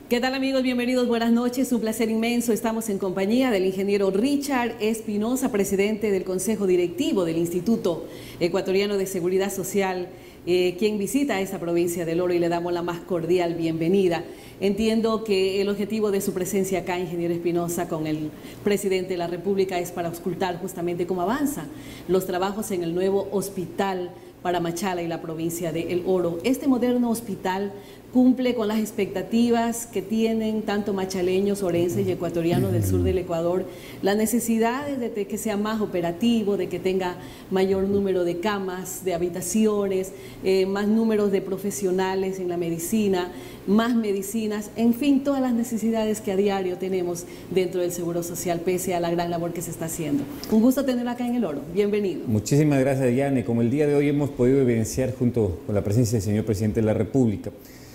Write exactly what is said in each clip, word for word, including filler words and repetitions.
¿Qué tal, amigos? Bienvenidos, buenas noches, un placer inmenso. Estamos en compañía del ingeniero Richard Espinosa, presidente del Consejo Directivo del Instituto Ecuatoriano de Seguridad Social, eh, quien visita esta provincia del Oro, y le damos la más cordial bienvenida. Entiendo que el objetivo de su presencia acá, ingeniero Espinosa, con el presidente de la República es para auscultar justamente cómo avanzan los trabajos en el nuevo hospital para Machala y la provincia de El Oro. Este moderno hospital cumple con las expectativas que tienen tanto machaleños, orenses y ecuatorianos del sur del Ecuador, las necesidades de que sea más operativo, de que tenga mayor número de camas, de habitaciones, eh, más números de profesionales en la medicina, más medicinas, en fin, todas las necesidades que a diario tenemos dentro del Seguro Social, pese a la gran labor que se está haciendo. Un gusto tenerla acá en El Oro. Bienvenido. Muchísimas gracias, Yane. Como el día de hoy hemos podido evidenciar junto con la presencia del señor presidente de la República,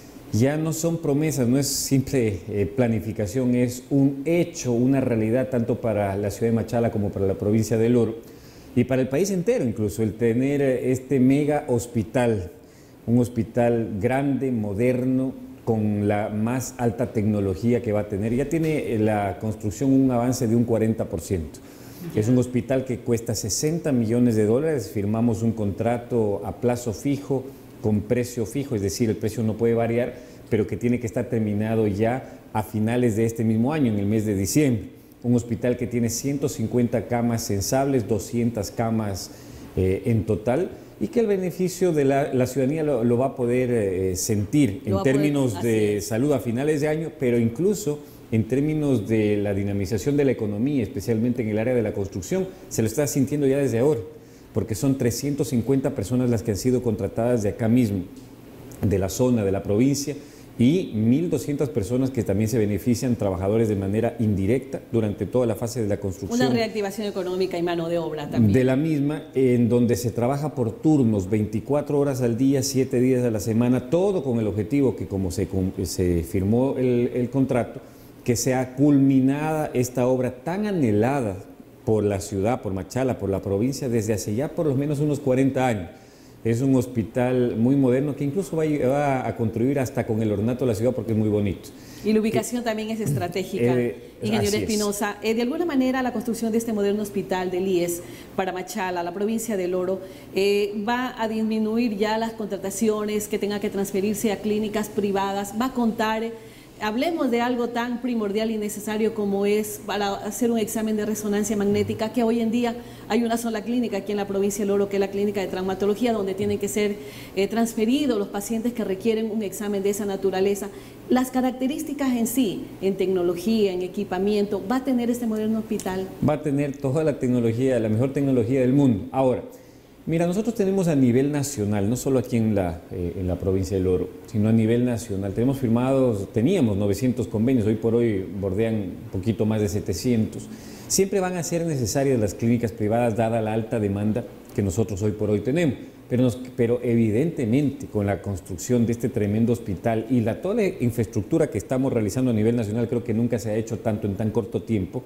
ya no son promesas, no es simple eh, planificación, es un hecho, una realidad tanto para la ciudad de Machala como para la provincia del Oro y para el país entero incluso, el tener este mega hospital, un hospital grande, moderno, con la más alta tecnología que va a tener. Ya tiene la construcción un avance de un cuarenta por ciento. Es un hospital que cuesta sesenta millones de dólares, firmamos un contrato a plazo fijo, con precio fijo, es decir, el precio no puede variar, pero que tiene que estar terminado ya a finales de este mismo año, en el mes de diciembre. Un hospital que tiene ciento cincuenta camas sensables, doscientas camas eh, en total, y que el beneficio de la, la ciudadanía lo, lo va a poder eh, sentir en términos de salud a finales de año, pero incluso en términos de la dinamización de la economía, especialmente en el área de la construcción, se lo está sintiendo ya desde ahora, porque son trescientas cincuenta personas las que han sido contratadas de acá mismo, de la zona, de la provincia, y mil doscientas personas que también se benefician, trabajadores de manera indirecta durante toda la fase de la construcción. Una reactivación económica y mano de obra también. De la misma, en donde se trabaja por turnos, veinticuatro horas al día, siete días a la semana, todo con el objetivo que, como se, se firmó el, el contrato, que sea culminada esta obra tan anhelada por la ciudad, por Machala, por la provincia, desde hace ya por lo menos unos cuarenta años. Es un hospital muy moderno que incluso va a, va a contribuir hasta con el ornato de la ciudad porque es muy bonito. Y la ubicación eh, también es estratégica, eh, ingeniero Espinosa. Eh, de alguna manera, la construcción de este moderno hospital del I E S para Machala, la provincia del Oro, eh, va a disminuir ya las contrataciones que tenga que transferirse a clínicas privadas, va a contar... Hablemos de algo tan primordial y necesario como es para hacer un examen de resonancia magnética, que hoy en día hay una sola clínica aquí en la provincia del Oro, que es la clínica de traumatología, donde tienen que ser eh, transferidos los pacientes que requieren un examen de esa naturaleza. Las características en sí, en tecnología, en equipamiento, ¿va a tener este moderno hospital? Va a tener toda la tecnología, la mejor tecnología del mundo. Ahora, mira, nosotros tenemos a nivel nacional, no solo aquí en la, eh, en la provincia del Oro, sino a nivel nacional. Tenemos firmados, teníamos novecientos convenios, hoy por hoy bordean un poquito más de setecientos. Siempre van a ser necesarias las clínicas privadas, dada la alta demanda que nosotros hoy por hoy tenemos. Pero, nos, pero evidentemente, con la construcción de este tremendo hospital y la, toda la infraestructura que estamos realizando a nivel nacional, creo que nunca se ha hecho tanto en tan corto tiempo,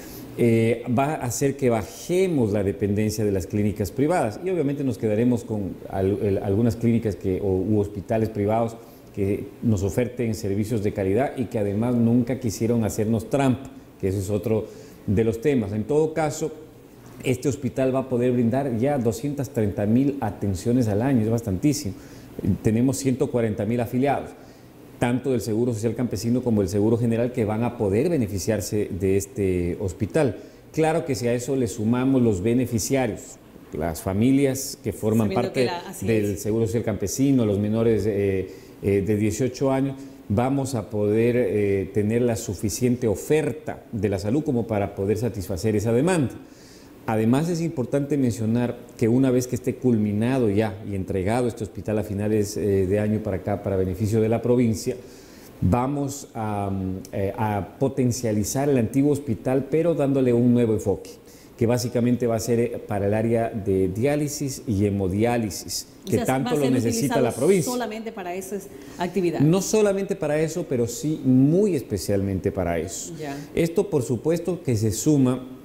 Eh, va a hacer que bajemos la dependencia de las clínicas privadas y obviamente nos quedaremos con al, el, algunas clínicas que, o, u hospitales privados que nos oferten servicios de calidad y que además nunca quisieron hacernos trampa, que ese es otro de los temas. En todo caso, este hospital va a poder brindar ya doscientas treinta mil atenciones al año, es bastantísimo. Tenemos ciento cuarenta mil afiliados, tanto del Seguro Social Campesino como del Seguro General, que van a poder beneficiarse de este hospital. Claro que si a eso le sumamos los beneficiarios, las familias que forman parte la, del es. Seguro Social Campesino, los menores eh, eh, de dieciocho años, vamos a poder eh, tener la suficiente oferta de la salud como para poder satisfacer esa demanda. Además, es importante mencionar que una vez que esté culminado ya y entregado este hospital a finales eh, de año para acá, para beneficio de la provincia, vamos a, eh, a potencializar el antiguo hospital, pero dándole un nuevo enfoque, que básicamente va a ser para el área de diálisis y hemodiálisis, que o sea, tanto lo necesita la provincia. ¿Solamente para esas actividades? No solamente para eso, pero sí muy especialmente para eso. Ya. Esto, por supuesto, que se suma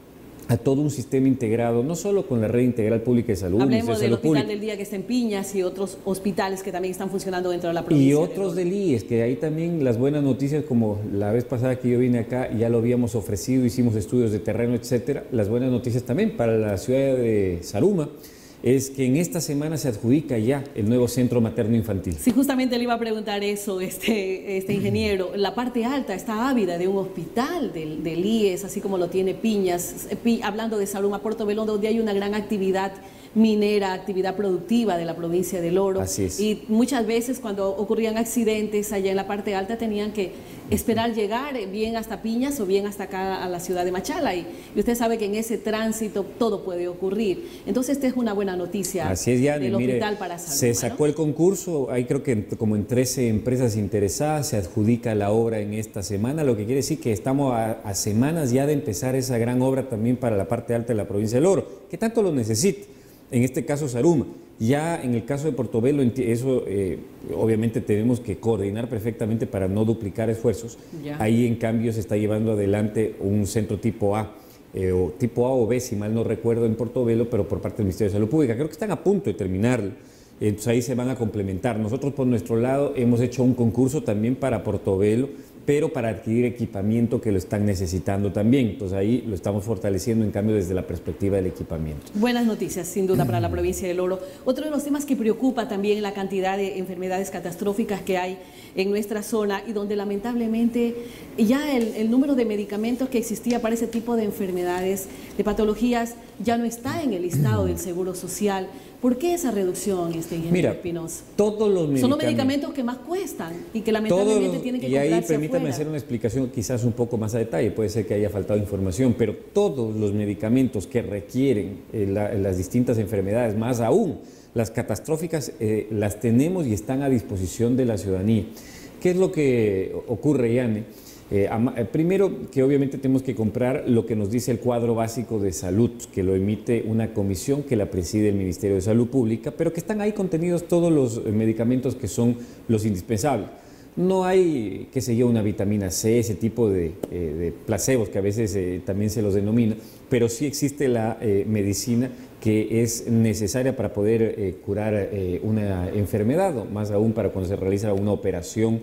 a todo un sistema integrado, no solo con la red integral pública de salud. Hablemos del salud Hospital pública. del Día que está en Piñas y otros hospitales que también están funcionando dentro de la provincia. Y otros del I E S, que ahí también las buenas noticias, como la vez pasada que yo vine acá, ya lo habíamos ofrecido, hicimos estudios de terreno, etcétera. Las buenas noticias también para la ciudad de Zaruma es que en esta semana se adjudica ya el nuevo centro materno-infantil. Sí, justamente le iba a preguntar eso, este, este ingeniero. La parte alta está ávida de un hospital del, del I E S, así como lo tiene Piñas, Pi, hablando de Zaruma, Portobelo, donde hay una gran actividad minera, actividad productiva de la provincia del Oro. Así es. Y muchas veces cuando ocurrían accidentes allá en la parte alta tenían que esperar llegar bien hasta Piñas o bien hasta acá a la ciudad de Machala. Y, y usted sabe que en ese tránsito todo puede ocurrir. Entonces esta es una buena noticia. Así es, Yanni, del mire, hospital para Zaruma, se sacó, ¿no?, el concurso, hay creo que como en trece empresas interesadas, se adjudica la obra en esta semana, lo que quiere decir que estamos a, a semanas ya de empezar esa gran obra también para la parte alta de la provincia del Oro, que tanto lo necesita. En este caso Zaruma. Ya en el caso de Portobelo, eso eh, obviamente tenemos que coordinar perfectamente para no duplicar esfuerzos. Ya. Ahí en cambio se está llevando adelante un centro tipo A, eh, o tipo A o B, si mal no recuerdo, en Portobelo, pero por parte del Ministerio de Salud Pública. Creo que están a punto de terminarlo. Entonces ahí se van a complementar. Nosotros por nuestro lado hemos hecho un concurso también para Portobelo, pero para adquirir equipamiento que lo están necesitando también. Entonces ahí lo estamos fortaleciendo, en cambio, desde la perspectiva del equipamiento. Buenas noticias, sin duda, para la provincia del Oro. Otro de los temas que preocupa también la cantidad de enfermedades catastróficas que hay en nuestra zona y donde lamentablemente ya el, el número de medicamentos que existía para ese tipo de enfermedades, de patologías, ya no está en el listado del Seguro Social. ¿Por qué esa reducción, este ingeniero Mira, Espinosa? Todos los medicamentos. Son los medicamentos que más cuestan y que lamentablemente los, tienen que y comprarse ahí permítame afuera. hacer una explicación quizás un poco más a detalle, puede ser que haya faltado información, pero todos los medicamentos que requieren eh, la, las distintas enfermedades, más aún las catastróficas, eh, las tenemos y están a disposición de la ciudadanía. ¿Qué es lo que ocurre, Yanni? Eh, primero, que obviamente tenemos que comprar lo que nos dice el cuadro básico de salud, que lo emite una comisión que la preside el Ministerio de Salud Pública, pero que están ahí contenidos todos los medicamentos que son los indispensables. No hay, qué sé yo, una vitamina C, ese tipo de, eh, de placebos que a veces eh, también se los denomina, pero sí existe la eh, medicina que es necesaria para poder eh, curar eh, una enfermedad, o más aún para cuando se realiza una operación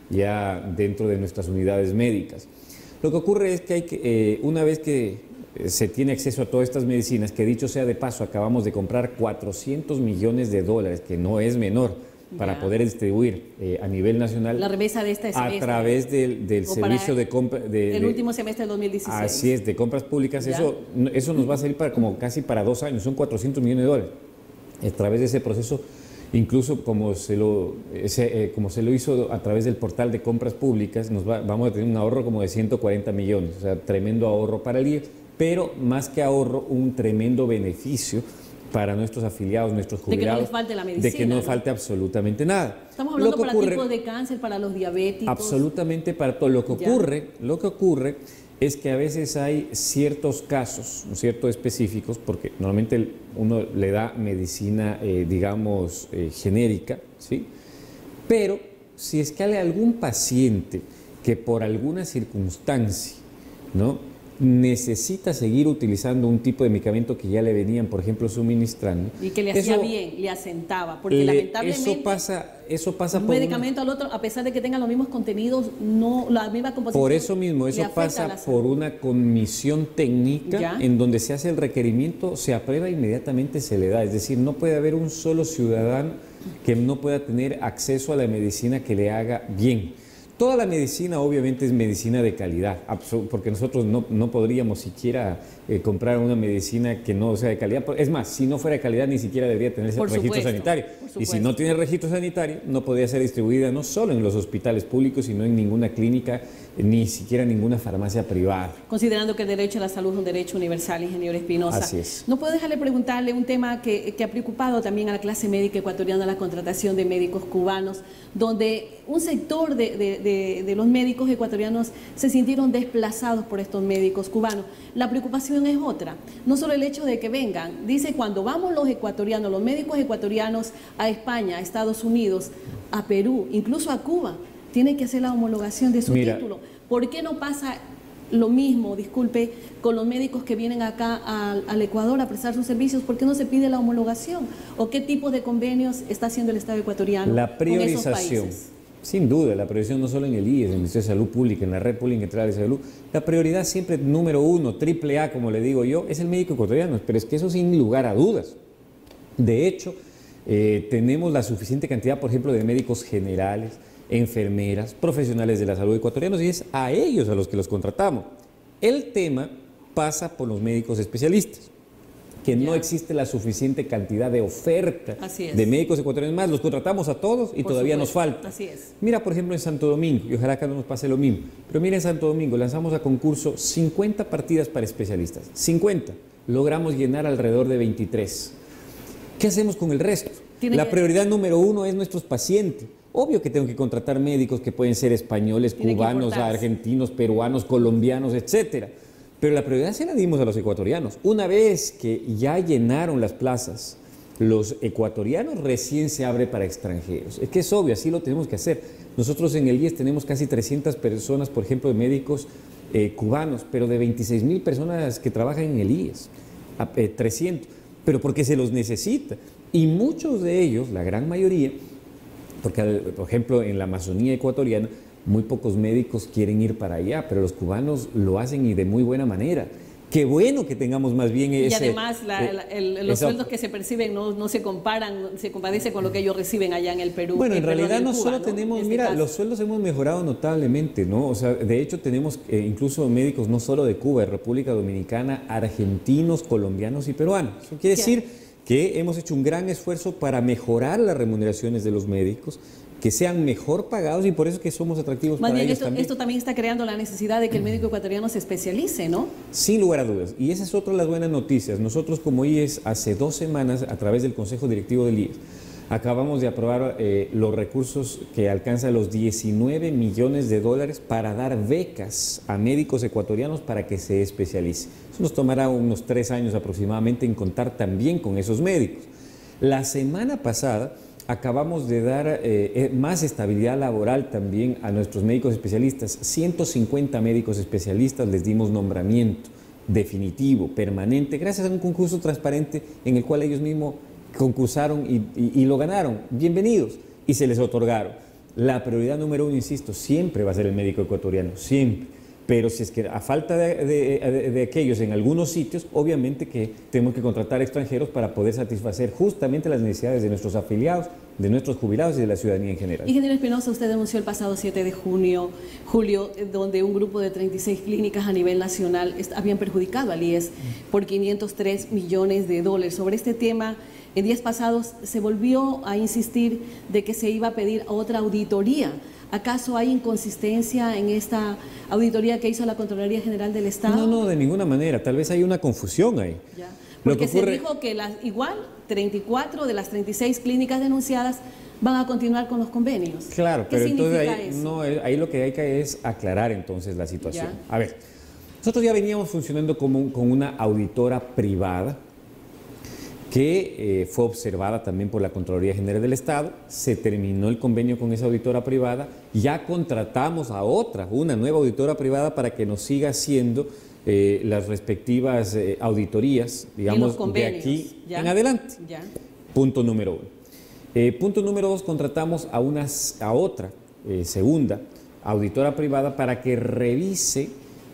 ya dentro de nuestras unidades médicas. Lo que ocurre es que, hay que eh, una vez que se tiene acceso a todas estas medicinas, que dicho sea de paso, acabamos de comprar cuatrocientos millones de dólares, que no es menor, para ya. poder distribuir eh, a nivel nacional. La remesa de este semestre. A través del, del servicio de compra. De, el de, último semestre del dos mil dieciséis. Así es, de compras públicas. Eso, eso nos va a salir para como casi para dos años, son cuatrocientos millones de dólares. A través de ese proceso, incluso como se lo, ese, eh, como se lo hizo a través del portal de compras públicas, nos va, vamos a tener un ahorro como de ciento cuarenta millones, o sea, tremendo ahorro para el I E S, pero más que ahorro, un tremendo beneficio para nuestros afiliados, nuestros jubilados. De que no les falte la medicina. De que no, ¿no? falte absolutamente nada. Estamos hablando lo que para ocurre, tipos de cáncer, para los diabéticos. Absolutamente para todo. Lo que ocurre, lo que ocurre es que a veces hay ciertos casos, ciertos específicos, porque normalmente uno le da medicina, eh, digamos, eh, genérica, ¿sí? Pero si es que hay algún paciente que por alguna circunstancia, ¿no?, necesita seguir utilizando un tipo de medicamento que ya le venían, por ejemplo, suministrando. Y que le hacía eso, bien, le asentaba, porque le, lamentablemente eso pasa, eso pasa un por medicamento una, al otro, a pesar de que tengan los mismos contenidos, no la misma composición. Por eso mismo, eso pasa por una comisión técnica ¿Ya? en donde se hace el requerimiento, se aprueba e inmediatamente se le da. Es decir, no puede haber un solo ciudadano que no pueda tener acceso a la medicina que le haga bien. Toda la medicina obviamente es medicina de calidad, porque nosotros no, no podríamos siquiera eh, comprar una medicina que no sea de calidad. Es más, si no fuera de calidad ni siquiera debería tener ese registro supuesto, sanitario. Y si no tiene registro sanitario, no podría ser distribuida no solo en los hospitales públicos, sino en ninguna clínica, ni siquiera en ninguna farmacia privada. Considerando que el derecho a la salud es un derecho universal, ingeniero Espinosa. Así es. No puedo dejarle preguntarle un tema que, que ha preocupado también a la clase médica ecuatoriana, la contratación de médicos cubanos, donde un sector de, de, de, de los médicos ecuatorianos se sintieron desplazados por estos médicos cubanos. La preocupación es otra, no solo el hecho de que vengan, dice cuando vamos los ecuatorianos, los médicos ecuatorianos a España, a Estados Unidos, a Perú, incluso a Cuba, tienen que hacer la homologación de su Mira, título. ¿Por qué no pasa lo mismo, disculpe, con los médicos que vienen acá al, al Ecuador a prestar sus servicios? ¿Por qué no se pide la homologación? ¿O qué tipo de convenios está haciendo el Estado ecuatoriano la priorización, con esos países? Sin duda, la priorización no solo en el I E S, en el Ministerio de Salud Pública, en la Red Pública Integral de Salud, la prioridad siempre número uno, triple A, como le digo yo, es el médico ecuatoriano, pero es que eso sin lugar a dudas. De hecho, eh, tenemos la suficiente cantidad, por ejemplo, de médicos generales, enfermeras, profesionales de la salud ecuatorianos, y es a ellos a los que los contratamos. El tema pasa por los médicos especialistas, que ya no existe la suficiente cantidad de oferta de médicos ecuatorianos más. Los contratamos a todos y por todavía supuesto. Nos falta. Así es. Mira, por ejemplo, en Santo Domingo, y ojalá que no nos pase lo mismo, pero mira, en Santo Domingo lanzamos a concurso cincuenta partidas para especialistas. cincuenta. Logramos llenar alrededor de veintitrés. ¿Qué hacemos con el resto? La prioridad número uno es nuestros pacientes. Obvio que tengo que contratar médicos que pueden ser españoles, cubanos, argentinos, peruanos, colombianos, etcétera. Pero la prioridad se la dimos a los ecuatorianos. Una vez que ya llenaron las plazas, los ecuatorianos recién se abre para extranjeros. Es que es obvio, así lo tenemos que hacer. Nosotros en el I E S tenemos casi trescientas personas, por ejemplo, de médicos eh, cubanos, pero de veintiséis mil personas que trabajan en el I E S, eh, trescientos, pero porque se los necesita. Y muchos de ellos, la gran mayoría, porque por ejemplo en la Amazonía ecuatoriana, muy pocos médicos quieren ir para allá, pero los cubanos lo hacen y de muy buena manera. Qué bueno que tengamos más bien ese... Y además la, la, el, los esa, sueldos que se perciben no, no se comparan, se compadece con lo que ellos reciben allá en el Perú. Bueno, en realidad no Cuba, solo ¿no? tenemos, este mira, caso. Los sueldos hemos mejorado notablemente, ¿no? O sea, de hecho tenemos eh, incluso médicos no solo de Cuba, de República Dominicana, argentinos, colombianos y peruanos. Eso quiere decir que hemos hecho un gran esfuerzo para mejorar las remuneraciones de los médicos, que sean mejor pagados y por eso es que somos atractivos Más para bien ellos esto, también. Esto también está creando la necesidad de que el médico ecuatoriano se especialice, ¿no? Sin lugar a dudas. Y esa es otra de las buenas noticias. Nosotros como I E S, hace dos semanas, a través del Consejo Directivo del I E S, acabamos de aprobar eh, los recursos que alcanzan los diecinueve millones de dólares para dar becas a médicos ecuatorianos para que se especialicen. Eso nos tomará unos tres años aproximadamente en contar también con esos médicos. La semana pasada acabamos de dar eh, más estabilidad laboral también a nuestros médicos especialistas. ciento cincuenta médicos especialistas les dimos nombramiento definitivo, permanente, gracias a un concurso transparente en el cual ellos mismos concursaron y, y, y lo ganaron. Bienvenidos. Y se les otorgaron. La prioridad número uno, insisto, siempre va a ser el médico ecuatoriano, siempre. Pero si es que a falta de, de, de, de aquellos en algunos sitios, obviamente que tenemos que contratar extranjeros para poder satisfacer justamente las necesidades de nuestros afiliados, de nuestros jubilados y de la ciudadanía en general. Ingeniero Espinosa, usted denunció el pasado siete de junio, julio, donde un grupo de treinta y seis clínicas a nivel nacional habían perjudicado al I E S por quinientos tres millones de dólares. Sobre este tema, en días pasados se volvió a insistir de que se iba a pedir otra auditoría. ¿Acaso hay inconsistencia en esta auditoría que hizo la Contraloría General del Estado? No, no, de ninguna manera. Tal vez hay una confusión ahí. Ya. Porque Lo que ocurre... se dijo que las, igual treinta y cuatro de las treinta y seis clínicas denunciadas van a continuar con los convenios. Claro, ¿Qué pero entonces significa ahí, eso? no, ahí lo que hay que es aclarar entonces la situación. Ya. A ver, nosotros ya veníamos funcionando como, con una auditora privada que eh, fue observada también por la Contraloría General del Estado. Se terminó el convenio con esa auditora privada, ya contratamos a otra, una nueva auditora privada para que nos siga haciendo eh, las respectivas eh, auditorías, digamos, de aquí ¿ya? en adelante. Ya. Punto número uno. Eh, punto número dos, contratamos a, una, a otra, eh, segunda, auditora privada para que revise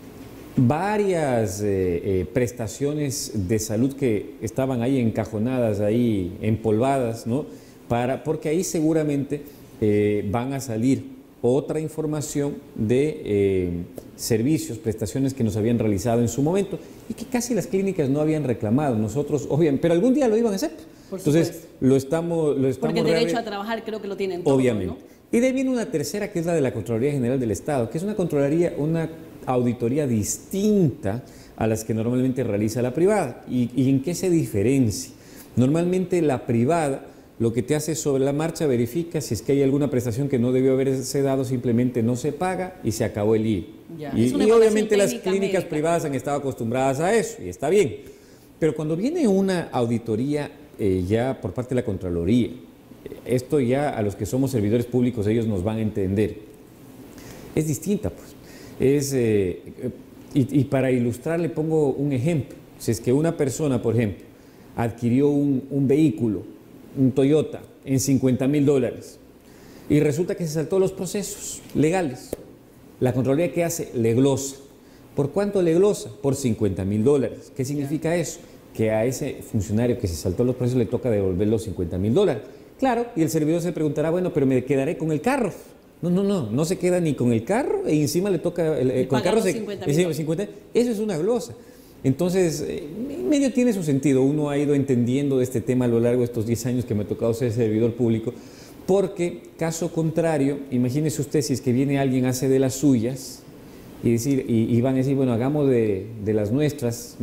varias eh, eh, prestaciones de salud que estaban ahí encajonadas, ahí empolvadas, ¿no? Para, porque ahí seguramente eh, van a salir otra información de eh, servicios, prestaciones que nos habían realizado en su momento y que casi las clínicas no habían reclamado. Nosotros, obviamente, pero algún día lo iban a hacer. Por Entonces, supuesto. lo estamos, lo estamos... Porque el derecho a trabajar creo que lo tienen todos, obviamente. ¿no? Y de ahí viene una tercera, que es la de la Contraloría General del Estado, que es una Contraloría, una auditoría distinta a las que normalmente realiza la privada. ¿Y, y en qué se diferencia? Normalmente la privada lo que te hace sobre la marcha verifica si es que hay alguna prestación que no debió haberse dado, simplemente no se paga y se acabó el I E. Ya, y, y obviamente las clínicas médica. privadas han estado acostumbradas a eso y está bien. Pero cuando viene una auditoría eh, ya por parte de la Contraloría, esto ya a los que somos servidores públicos ellos nos van a entender, es distinta pues. Es, eh, Y, y para ilustrar le pongo un ejemplo. Si es que una persona, por ejemplo, adquirió un, un vehículo, un Toyota, en cincuenta mil dólares y resulta que se saltó los procesos legales, la Contraloría, ¿qué hace? Le glosa. ¿Por cuánto le glosa? Por cincuenta mil dólares. ¿Qué significa eso? Que a ese funcionario que se saltó los procesos le toca devolver los cincuenta mil dólares. Claro, y el servidor se preguntará, bueno, pero me quedaré con el carro. No, no, no, no se queda ni con el carro e encima le toca, el, el, con el carro se, cincuenta, cincuenta, eso es una glosa. Entonces, eh, medio tiene su sentido. Uno ha ido entendiendo de este tema a lo largo de estos diez años que me ha tocado ser servidor público, porque, caso contrario, imagínese usted si es que viene alguien, hace de las suyas y, decir, y, y van a decir, bueno, hagamos de, de las nuestras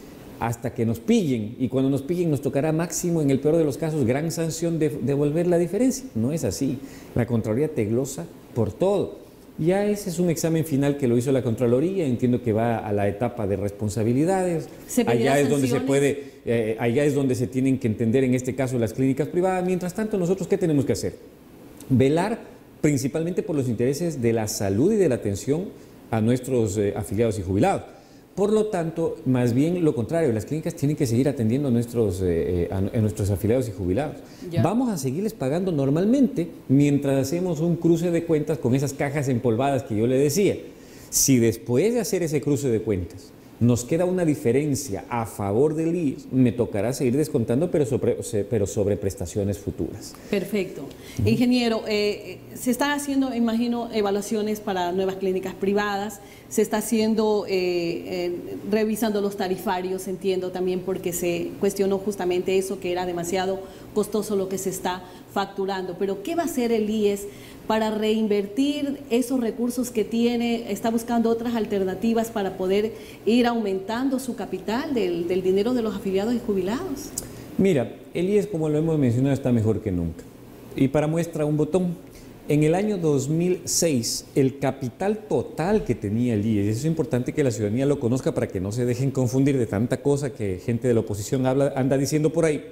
hasta que nos pillen, y cuando nos pillen nos tocará máximo, en el peor de los casos, gran sanción de devolver la diferencia. No es así. La Contraloría te glosa por todo. Ya ese es un examen final que lo hizo la Contraloría, entiendo que va a la etapa de responsabilidades, allá es donde se puede, eh, allá es donde se tienen que entender en este caso las clínicas privadas. Mientras tanto, nosotros ¿qué tenemos que hacer? Velar principalmente por los intereses de la salud y de la atención a nuestros eh, afiliados y jubilados. Por lo tanto, más bien lo contrario, las clínicas tienen que seguir atendiendo a nuestros, eh, a, a nuestros afiliados y jubilados. Ya. Vamos a seguirles pagando normalmente mientras hacemos un cruce de cuentas con esas cajas empolvadas que yo le decía. Si después de hacer ese cruce de cuentas nos queda una diferencia a favor del I E S, me tocará seguir descontando, pero sobre, pero sobre prestaciones futuras. Perfecto. Uh-huh. Ingeniero, eh, se están haciendo, imagino, evaluaciones para nuevas clínicas privadas, se está haciendo, eh, eh, revisando los tarifarios, entiendo también, porque se cuestionó justamente eso, que era demasiado costoso lo que se está facturando. Pero, ¿qué va a hacer el I E S para reinvertir esos recursos que tiene? ¿Está buscando otras alternativas para poder ir aumentando su capital del, del dinero de los afiliados y jubilados? Mira, el I E S, como lo hemos mencionado, está mejor que nunca. Y para muestra un botón, en el año dos mil seis, el capital total que tenía el I E S, eso es importante que la ciudadanía lo conozca para que no se dejen confundir de tanta cosa que gente de la oposición habla, anda diciendo por ahí,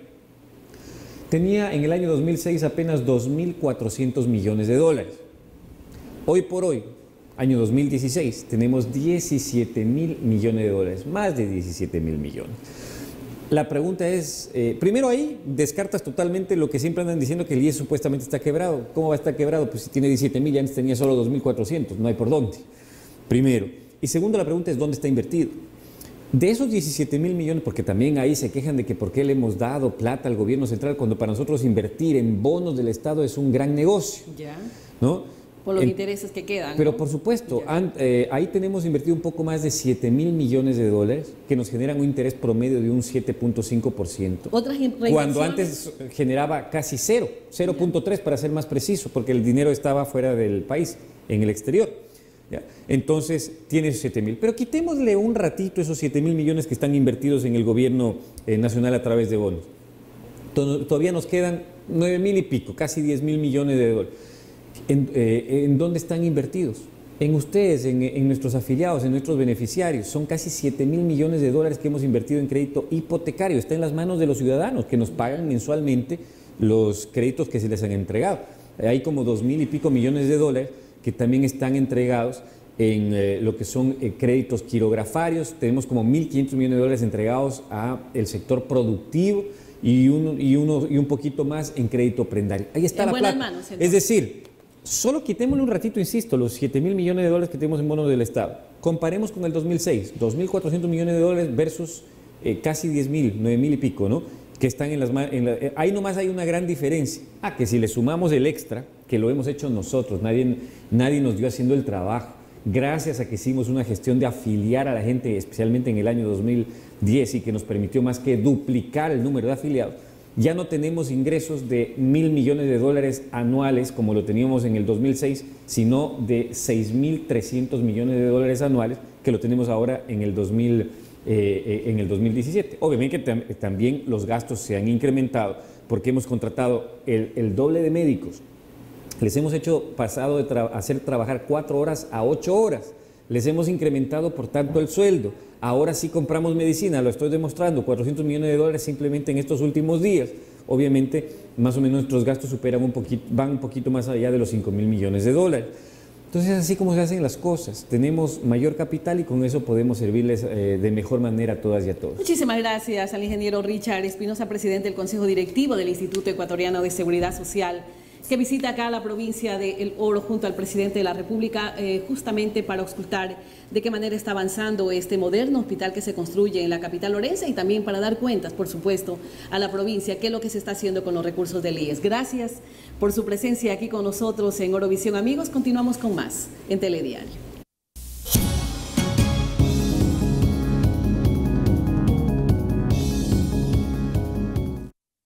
tenía en el año dos mil seis apenas dos mil cuatrocientos millones de dólares. Hoy por hoy, año dos mil dieciséis, tenemos diecisiete mil millones de dólares, más de diecisiete mil millones. La pregunta es, eh, primero ahí descartas totalmente lo que siempre andan diciendo, que el I E S supuestamente está quebrado. ¿Cómo va a estar quebrado? Pues si tiene diecisiete mil, ya antes tenía solo dos mil cuatrocientos, no hay por dónde. Primero. Y segundo, la pregunta es, ¿dónde está invertido? De esos diecisiete mil millones, porque también ahí se quejan de que por qué le hemos dado plata al gobierno central, cuando para nosotros invertir en bonos del Estado es un gran negocio, ya, ¿no? Por los en, intereses que quedan, Pero ¿no? por supuesto, an, eh, ahí tenemos invertido un poco más de siete mil millones de dólares, que nos generan un interés promedio de un siete punto cinco por ciento. Otras cuando antes generaba casi cero, cero punto tres para ser más preciso, porque el dinero estaba fuera del país, en el exterior. ¿Ya? Entonces, tiene esos siete mil. Pero quitémosle un ratito esos siete mil millones que están invertidos en el gobierno eh, nacional a través de bonos. Todavía nos quedan nueve mil y pico, casi diez mil millones de dólares. ¿En, eh, ¿En dónde están invertidos? En ustedes, en, en nuestros afiliados, en nuestros beneficiarios. Son casi siete mil millones de dólares que hemos invertido en crédito hipotecario. Está en las manos de los ciudadanos que nos pagan mensualmente los créditos que se les han entregado. Hay como dos mil y pico millones de dólares que también están entregados en eh, lo que son eh, créditos quirografarios. Tenemos como mil quinientos millones de dólares entregados al sector productivo y, uno, y, uno, y un poquito más en crédito prendario. Ahí está la plata. Manos, es decir, solo quitémosle un ratito, insisto, los siete mil millones de dólares que tenemos en bonos del Estado. Comparemos con el dos mil seis, dos mil cuatrocientos millones de dólares versus eh, casi diez mil, nueve mil y pico, ¿no? Que están en las... En la, eh, ahí nomás hay una gran diferencia. Ah, que si le sumamos el extra, que lo hemos hecho nosotros, nadie, nadie nos dio haciendo el trabajo, gracias a que hicimos una gestión de afiliar a la gente, especialmente en el año dos mil diez, y que nos permitió más que duplicar el número de afiliados, ya no tenemos ingresos de mil millones de dólares anuales como lo teníamos en el dos mil seis, sino de seis mil trescientos millones de dólares anuales que lo tenemos ahora en el dos mil, eh, en el dos mil diecisiete. Obviamente que tam también los gastos se han incrementado porque hemos contratado el, el doble de médicos. Les hemos hecho pasado de tra hacer trabajar cuatro horas a ocho horas. Les hemos incrementado, por tanto, el sueldo. Ahora sí compramos medicina, lo estoy demostrando, cuatrocientos millones de dólares simplemente en estos últimos días. Obviamente, más o menos nuestros gastos superan un poquito, van un poquito más allá de los cinco mil millones de dólares. Entonces, así como se hacen las cosas, tenemos mayor capital y con eso podemos servirles eh, de mejor manera a todas y a todos. Muchísimas gracias al ingeniero Richard Espinosa, presidente del Consejo Directivo del Instituto Ecuatoriano de Seguridad Social, que visita acá la provincia de El Oro junto al presidente de la República, eh, justamente para auscultar de qué manera está avanzando este moderno hospital que se construye en la capital orense y también para dar cuentas, por supuesto, a la provincia, qué es lo que se está haciendo con los recursos del I E S. Gracias por su presencia aquí con nosotros en Orovisión, amigos. Continuamos con más en Telediario.